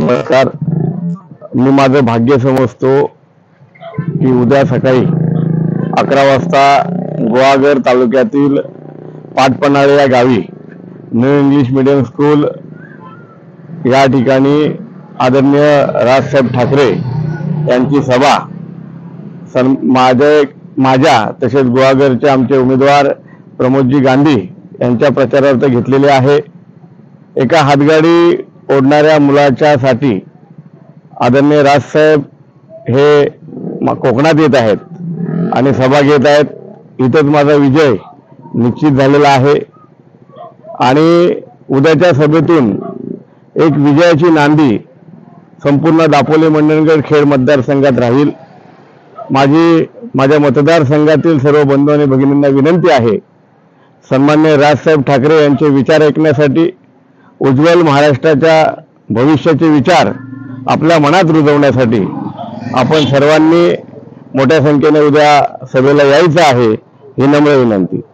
नमस्कार। मी माझं भाग्य समजतो की उद्या सकाळी 11 वाजता गुहागर तालुक्यातील पाटपन्हाळे या गावी न्यू इंग्लिश मीडियम स्कूल या ठिकाणी आदरणीय राजसाहेब ठाकरे यांची सभा माझ्या तसेच गुहागरचे आमचे उमेदवार प्रमोदजी गांधी यांच्या प्रचारार्थ घेतलेले आहे। एका हातगाडी ओढणाऱ्या मुलाच्या साठी आदरणीय राजसाहेब हे कोकणात येत आहेत आणि सभा घेत आहेत। इथंच माझा विजय निश्चित झालेला आहे आणि उद्याच्या सभेतून एक विजयाची नांदी संपूर्ण दापोली मंडणगड खेड मतदारसंघात राहील। माझ्या मतदारसंघातील सर्व बंधू आणि भगिनींना विनंती आहे, सन्माननीय राजसाहेब ठाकरे यांचे विचार ऐकण्यासाठी, उज्ज्वल महाराष्ट्राच्या भविष्याचे विचार आपल्या मनात रुजवण्यासाठी आपण सर्वांनी मोठ्या संख्येने उद्या सभेला यायचं आहे ही नम्र विनंती।